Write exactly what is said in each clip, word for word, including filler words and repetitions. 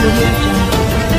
audio jungle.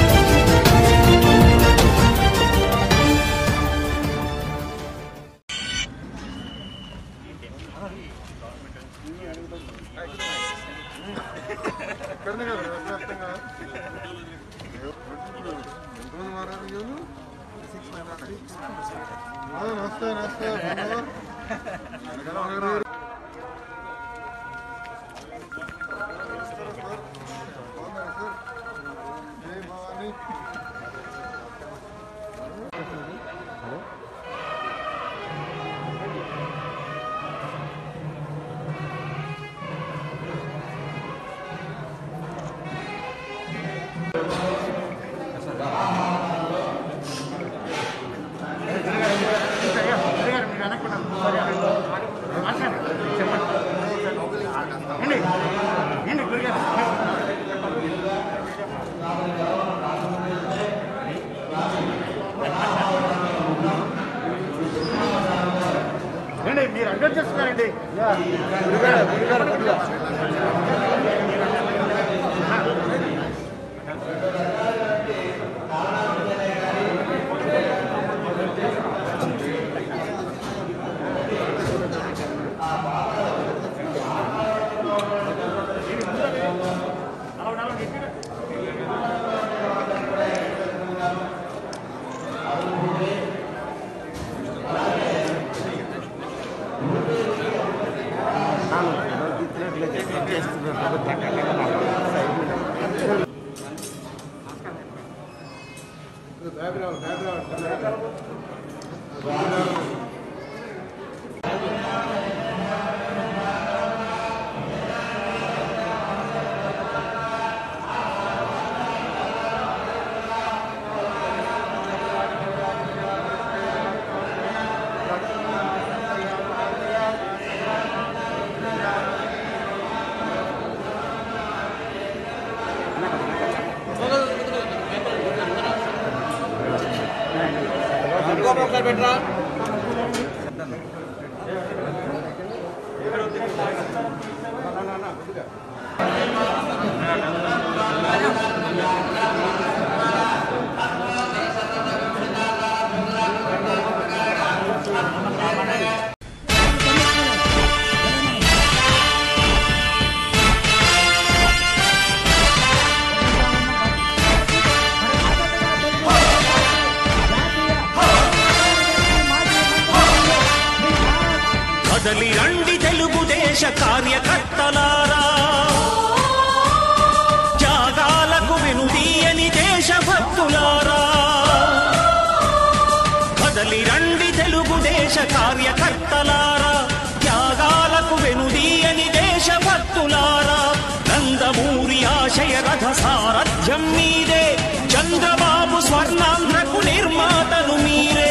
మీరు adjust చేస్తున్నారండి. बेटा కదలి రండి తెలుగుదేశ కార్యకర్తలారా, త్యాగాలకు వెనుదీయని దేశభక్తులారా. కదలి రండి తెలుగుదేశ కార్యకర్తలారా, త్యాగాలకు వెనుదీయని దేశభక్తులారా. నందమూరి ఆశయ రథ సారథ్యం మీదే, చంద్రబాబు స్వర్ణాంధ్రకు నిర్మాతలు మీరే.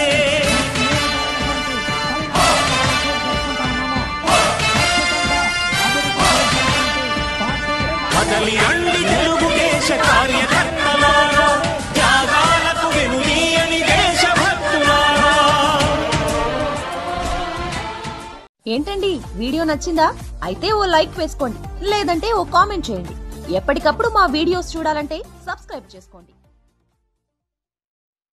కదలి రండి తెలుగుదేశ కార్యకర్తలారా, త్యాగాలకు వెనుదీయని దేశభక్తులారా. ఏంటండి వీడియో నచ్చిందా? అయితే ఓ లైక్ వేసుకోండి, లేదంటే ఓ కామెంట్ చేయండి. ఎప్పటికప్పుడు మా వీడియోస్ చూడాలంటే సబ్స్క్రైబ్ చేసుకోండి.